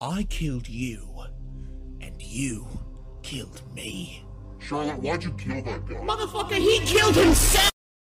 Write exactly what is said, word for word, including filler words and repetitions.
I killed you, and you killed me. Charlotte, why'd you kill that guy? Motherfucker, he killed himself!